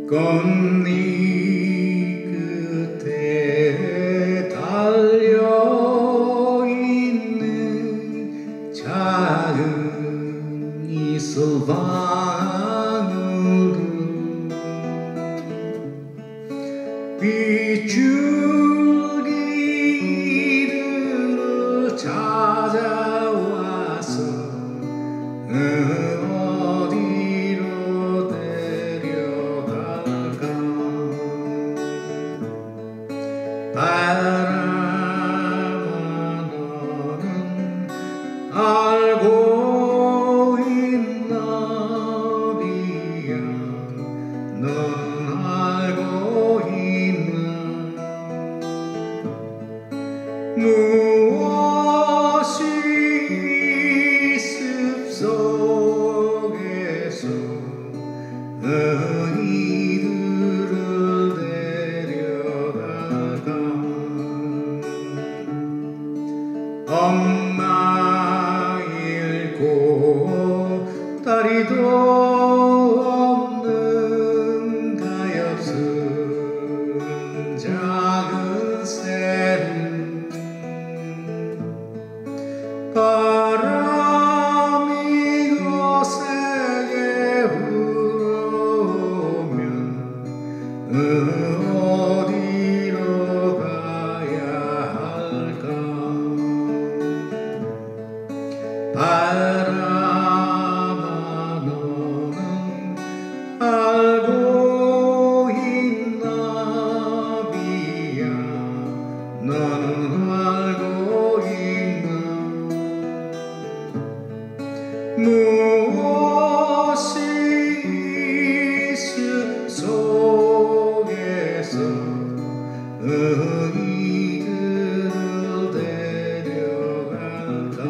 꽃잎 끝에 달려있는 작은 이슬방울들 빗줄기를 찾아와서 어디로 데려갈까. 바람아 너는 알고 있나. 비야 너는 알고 있나. 무엇이 숲속에서 너희들을 데려갈까. 엄마 잃고 다리도 없는 가엾은 작은 새는 바람이 거세게 불어오면 어디로 가야 할까. 바람아 너는 알고 있나. 비야 너는 알고 있나. 무엇이 숲속에서 너희들을 데려갈까.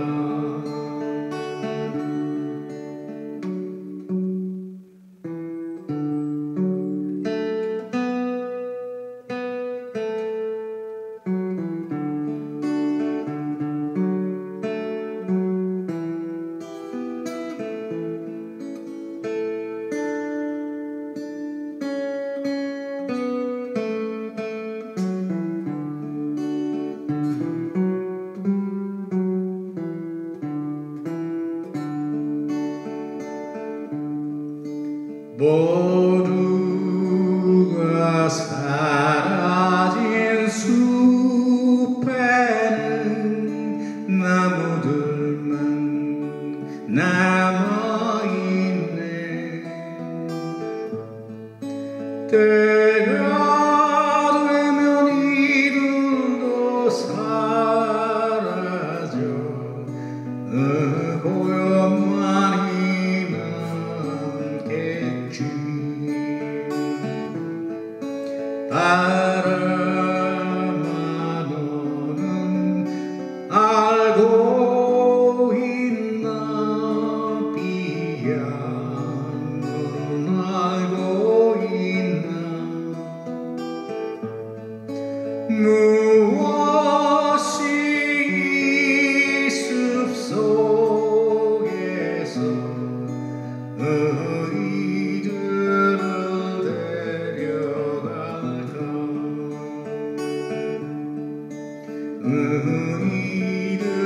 모두가 사라진 숲에는 나무들만 남아있네. 때가 되면 이들도 사라져 고요만이 남겠지. 바람아 너는 알고 있나. 비야 너는 알고 있나. 무엇이 숲속에서 너희들을 데려갈까. 너희들